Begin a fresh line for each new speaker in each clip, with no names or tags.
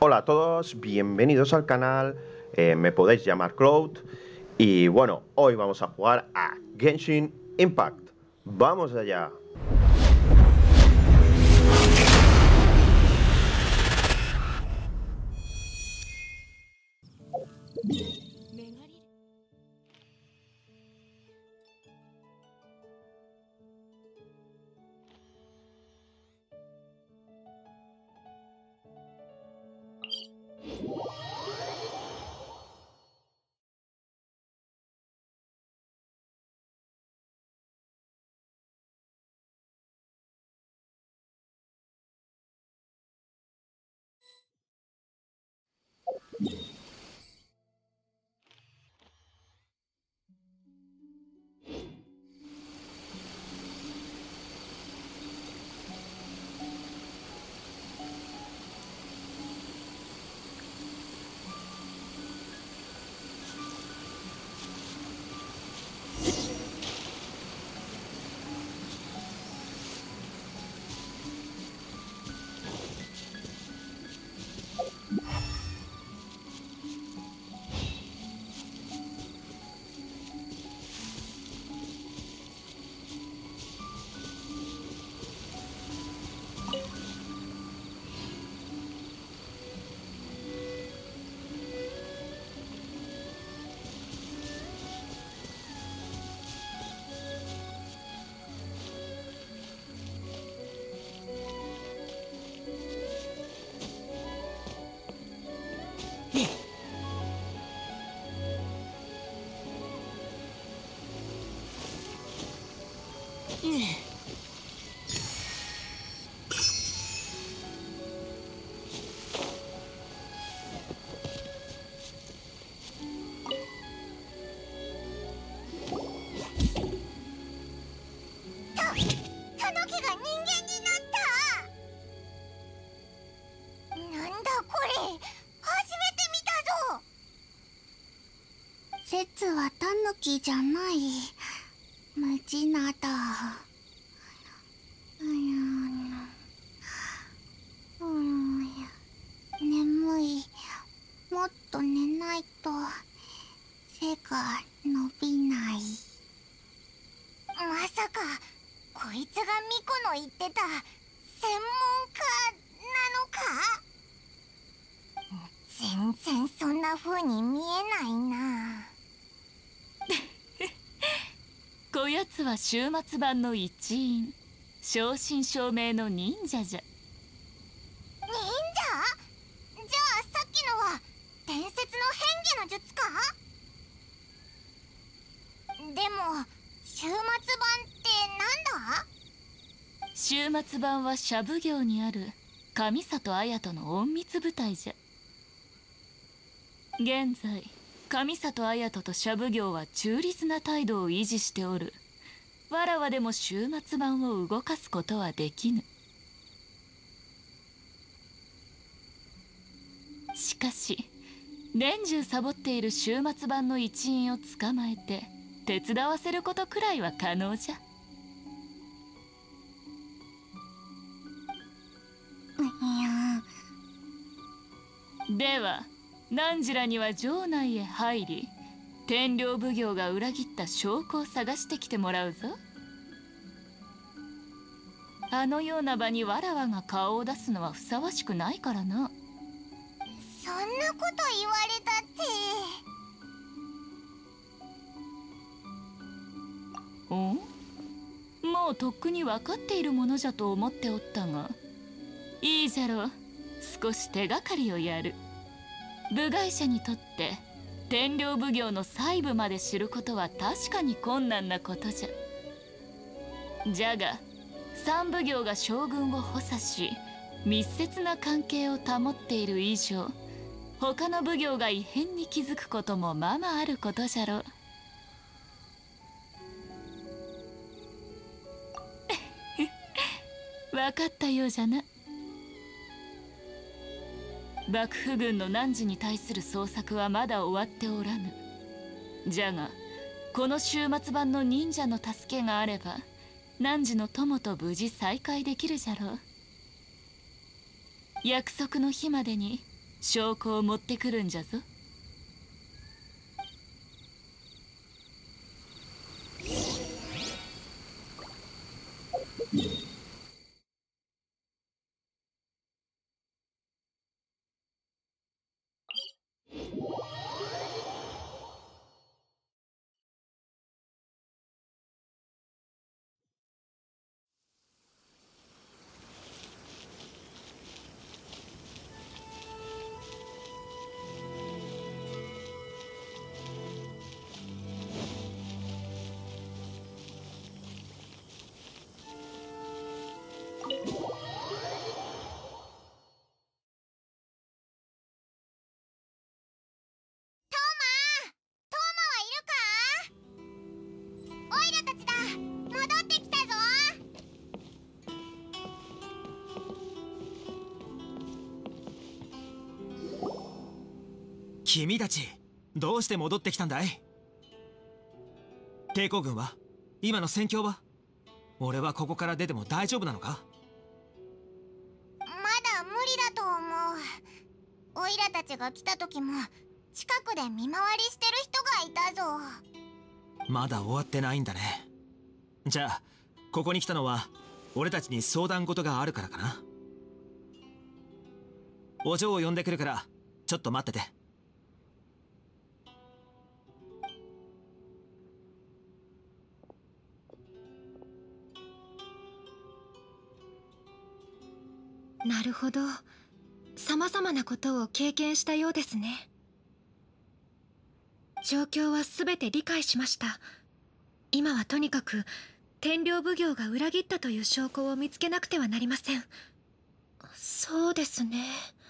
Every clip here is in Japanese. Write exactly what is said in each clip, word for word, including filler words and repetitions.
Hola a todos, bienvenidos al canal, eh, me podéis llamar Cloud y bueno, hoy vamos a jugar a Genshin Impact. ¡Vamos allá!
説はタヌキじゃないムジナだ。うーん、うーん、眠い。もっと寝ないと背が伸びない。まさかこいつがミコの言ってた専門家なのか？全然そんな風に見えないな。
こやつは終末版の一員、正真正銘の忍者じゃ。
忍者？じゃあさっきのは伝説の変化の術か？でも終末版ってなんだ？
終末版はシャブ行にある上里綾人の隠密部隊じゃ。現在上里綾人とシャブ行は中立な態度を維持しておる。わらわでも終末版を動かすことはできぬ。しかし年中サボっている終末版の一員を捕まえて手伝わせることくらいは可能じゃ。では汝らには城内へ入り、天領奉行が裏切った証拠を探してきてもらうぞ。あのような場にわらわが顔を出すのはふさわしくないからな。
そんなこと言われたって。
お？もうとっくに分かっているものじゃと思っておったが、いいじゃろう。少し手がかりをやる。部外者にとって天領奉行の細部まで知ることは確かに困難なことじゃ。じゃが三奉行が将軍を補佐し密接な関係を保っている以上、他の奉行が異変に気づくこともままあることじゃろう。分かったようじゃな。幕府軍の汝に対する捜索はまだ終わっておらぬ。じゃがこの終末版の忍者の助けがあれば汝の友と無事再会できるじゃろう。約束の日までに証拠を持ってくるんじゃぞ。
君たちどうして戻ってきたんだい？抵抗軍は？今の戦況は？俺はここから出ても大丈夫なのか？
まだ無理だと思う。オイラたちが来た時も近くで見回りしてる人がいたぞ。
まだ終わってないんだね。じゃあここに来たのは俺たちに相談事があるからかな。お嬢を呼んでくるからちょっと待ってて。
なるほど、さまざまなことを経験したようですね。状況は全て理解しました。今はとにかく天領奉行が裏切ったという証拠を見つけなくてはなりません。そうですね。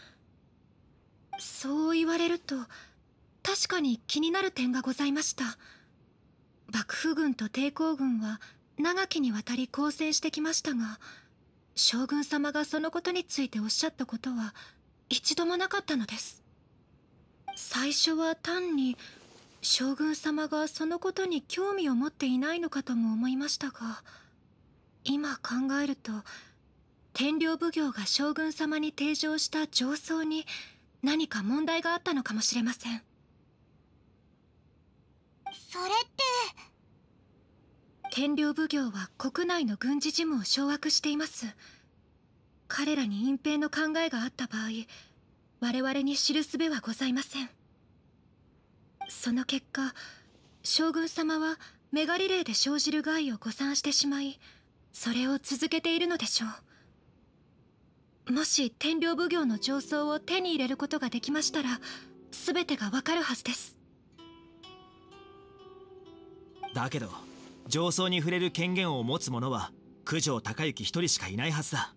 そう言われると確かに気になる点がございました。幕府軍と抵抗軍は長きにわたり交戦してきましたが、将軍様がそのことについておっしゃったことは一度もなかったのです。最初は単に将軍様がそのことに興味を持っていないのかとも思いましたが、今考えると天領奉行が将軍様に提示した上奏に何か問題があったのかもしれません。
それって
天領奉行は国内の軍事事務を掌握しています。彼らに隠蔽の考えがあった場合、我々に知る術はございません。その結果、将軍様はメガリレーで生じる害を誤算してしまい、それを続けているのでしょう。もし天領奉行の上奏を手に入れることができましたら、全てがわかるはずです。
だけど上奏に触れる権限を持つ者は九条隆行一人しかいないはずだ。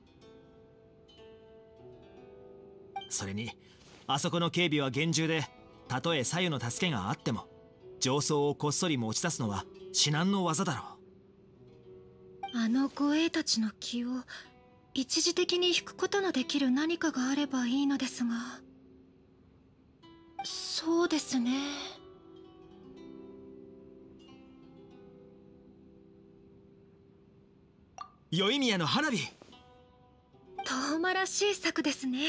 それにあそこの警備は厳重で、たとえ左右の助けがあっても上奏をこっそり持ち出すのは至難の業だろ
う。あの護衛たちの気を一時的に引くことのできる何かがあればいいのですが。そうですね。
宵宮の花火。
遠間らしい策ですね。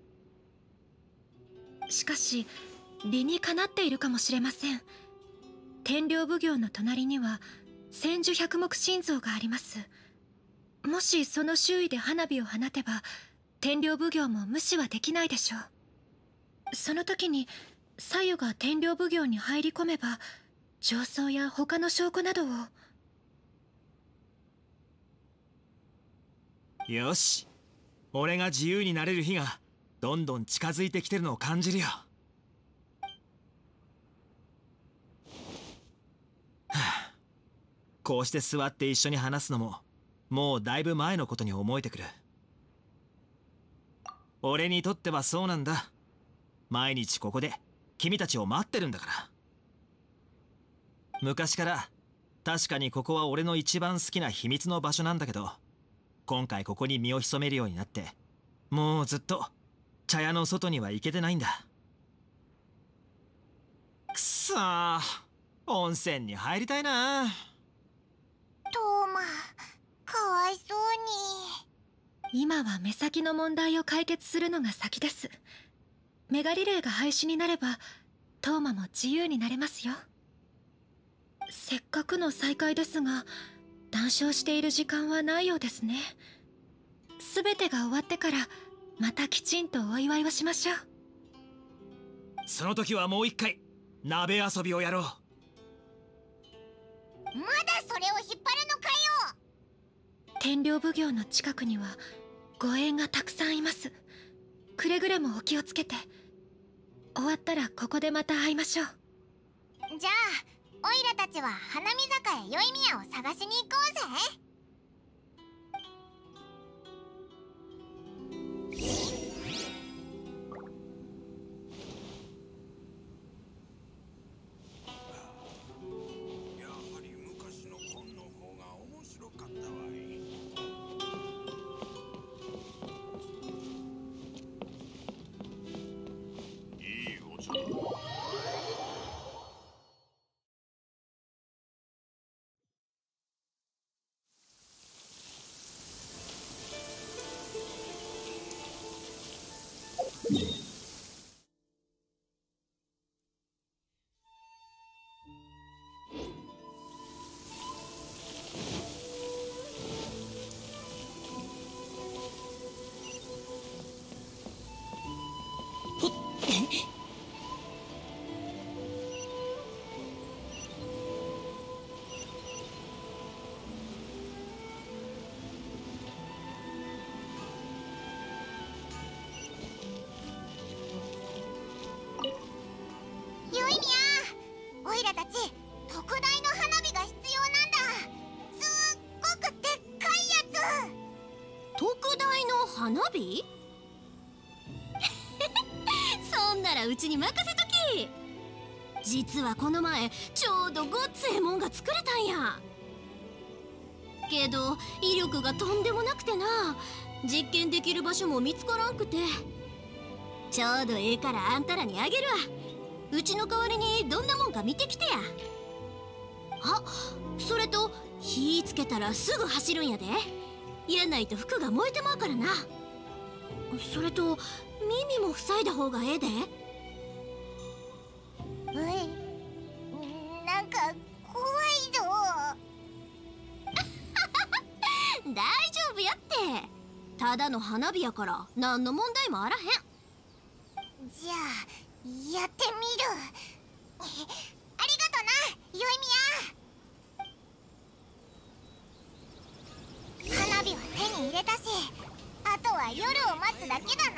しかし理にかなっているかもしれません。天領奉行の隣には千手百目心臓があります。もしその周囲で花火を放てば天領奉行も無視はできないでしょう。その時に左右が天領奉行に入り込めば上奏や他の証拠などを。
よし、俺が自由になれる日がどんどん近づいてきてるのを感じるよ。はあ、こうして座って一緒に話すのももうだいぶ前のことに思えてくる。俺にとってはそうなんだ。毎日ここで君たちを待ってるんだから。昔から確かにここは俺の一番好きな秘密の場所なんだけど、今回ここに身を潜めるようになってもうずっと茶屋の外には行けてないんだ。くそー、温泉に入りたいな。
トーマ、かわいそうに。
今は目先の問題を解決するのが先です。 メガリレーが廃止になればトーマも自由になれますよ。せっかくの再会ですが、談笑している時間はないようですね。全てが終わってからまたきちんとお祝いをしましょう。
その時はもう一回鍋遊びをやろう。
まだそれを引っ張るのかよ。
天領奉行の近くには護衛がたくさんいます。くれぐれもお気をつけて。終わったらここでまた会いましょう。
じゃあオイラたちは花見坂へ宵宮を探しに行こうぜ。
やはり昔の本の方が面白かったわい。いいお茶だ。
宵宮、オイラたち特大の花火が必要なんだ。すっごくでっかいやつ。
特大の花火そんならうちに任せとき。実はこの前ちょうどごっつええもんが作れたんや。けど威力がとんでもなくてな、実験できる場所も見つからんくて。ちょうどええからあんたらにあげるわ。うちの代わりにどんなもんか見てきてや。あ、それと火つけたらすぐ走るんやで。やないと服が燃えてまうからな。それと耳も塞いだ方がええで。
うい、なんか怖いぞ。
大丈夫やって。ただの花火やから何の問題もあらへん。
じゃあやってみる。ありがとな、宵宮。花火は手に入れたし、あとは夜を待つだけだな。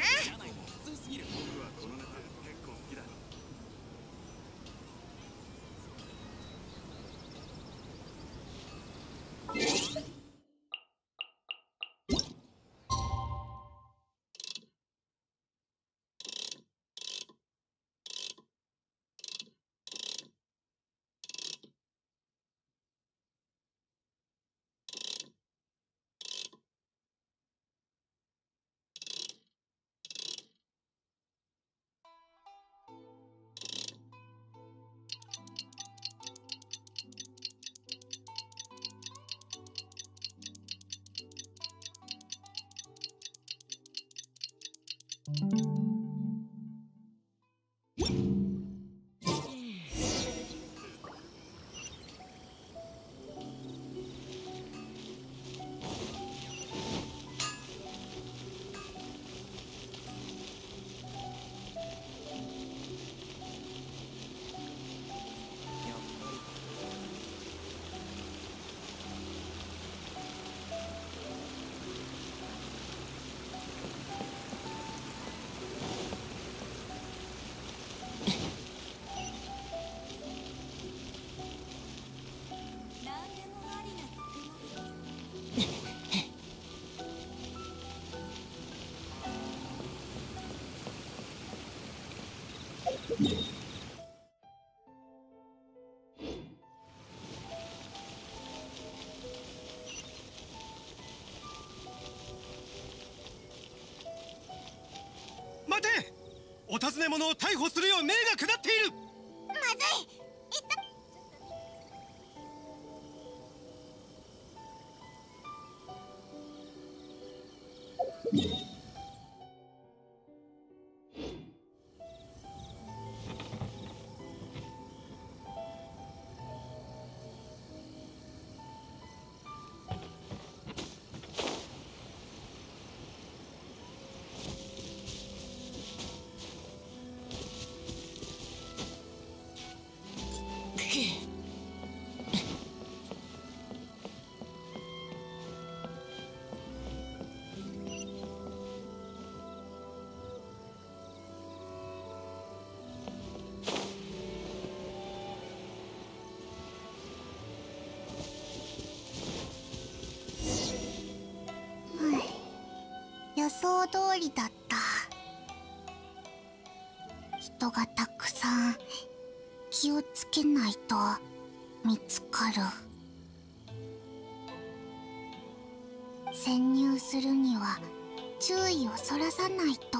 待て！お尋ね者を逮捕するよう命が下っている。
まずい。いった。 予想通りだった。人がたくさん、気をつけないと見つかる。潜入するには注意をそらさないと。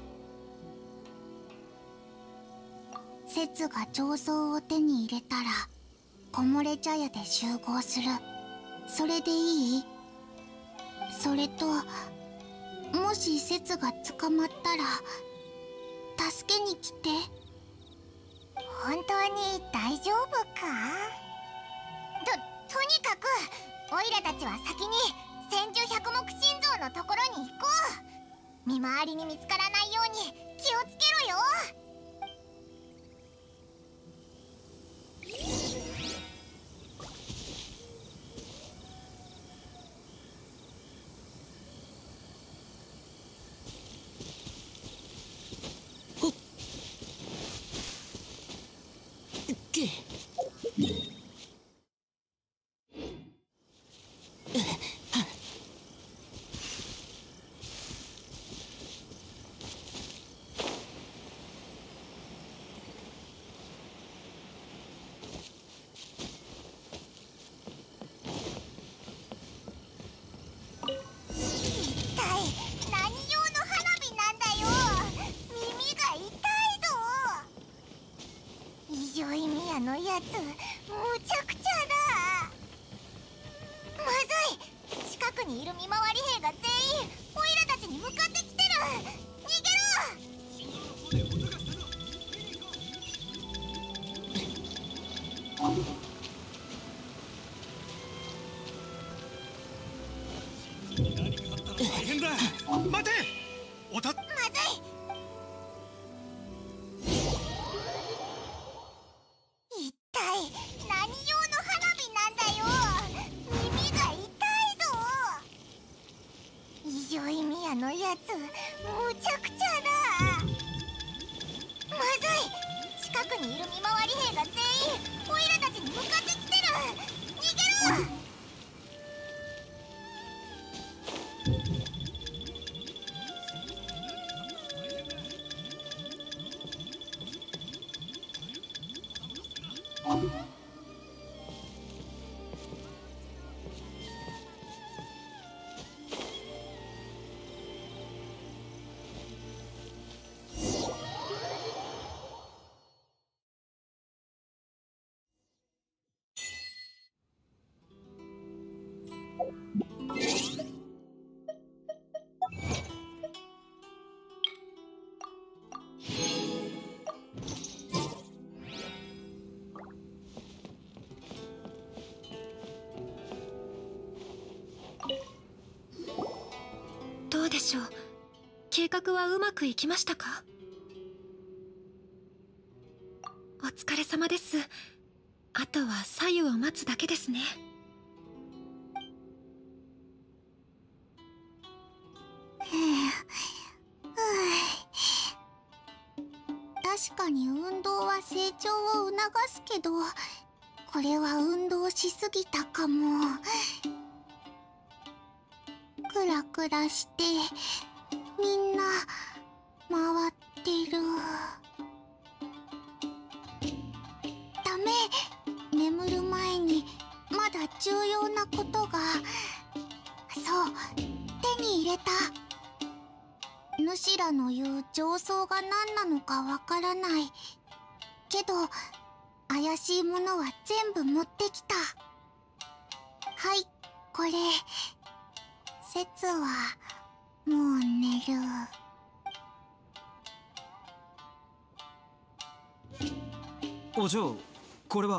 セツが上層を手に入れたら木漏れ茶屋で集合する。それでいい？それともしセツが捕まったら助けに来て。本当に大丈夫か？と、とにかくオイラたちは先に千住百目心臓のところに行こう。見回りに見つからないように気をつけろよ。のやつ、むちゃくちゃだ。まずい、近くにいる見回り兵が全員オイラたちに向かってきてる。逃げろ。
何かあったら大変だ。待て。おたまずい。のやつ、むちゃくちゃだ。まずい、近くにいる見回り兵が全員オイラたちに向かってきてる。逃げろ。
どうでしょう、計画はうまくいきましたか？お疲れ様です。あとは左右を待つだけですね。
確かに運動は成長を促すけど、これは運動しすぎたかも。クラクラしてみんな回ってる。ダメ、眠る前にまだ重要なことが。そう、手に入れた。主らの言う上層が何なのかわからないけど、怪しいものは全部持ってきた。はい、これ。セツはもう寝る。
お嬢、これは。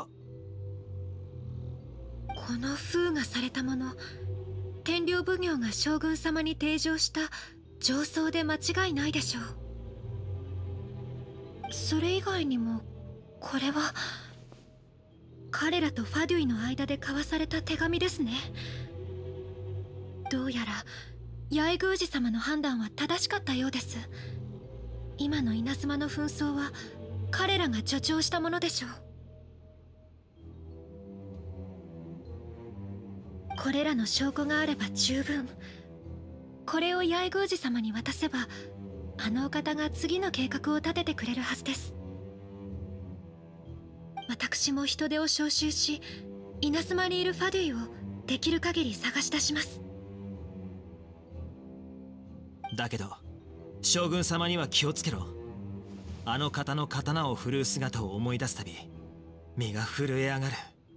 この封がされたもの、天領奉行が将軍様に提示した上層で間違いないでしょう。それ以外にもこれは彼らとファデュイの間で交わされた手紙ですね。どうやら八重宮司様の判断は正しかったようです。今の稲妻の紛争は彼らが助長したものでしょう。これらの証拠があれば十分。 これを八重宮司様に渡せば、あのお方が次の計画を立ててくれるはずです。私も人手を招集し、稲妻にいるファデュイをできる限り探し出します。
だけど将軍様には気をつけろ。あの方の刀を振るう姿を思い出すたび身が震え上がる。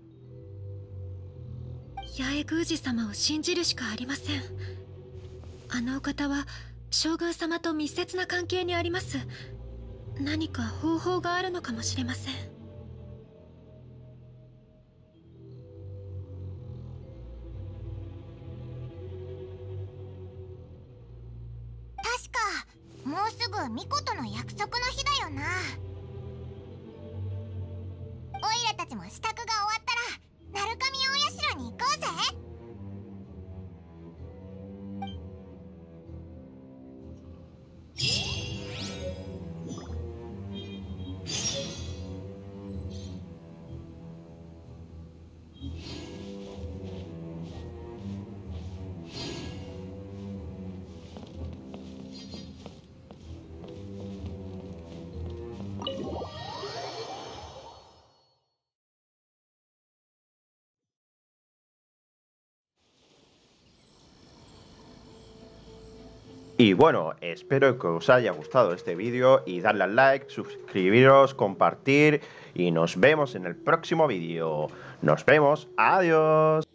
八重宮司様を信じるしかありません。あのお方は将軍様と密接な関係にあります。何か方法があるのかもしれません。
確かもうすぐ巫女との約束の日だよな。オイラたちも支度が終わったら鳴神大社に行こうぜ。
Y bueno, espero que os haya gustado este vídeo y darle al like, suscribiros, compartir y nos vemos en el próximo vídeo. Nos vemos, adiós.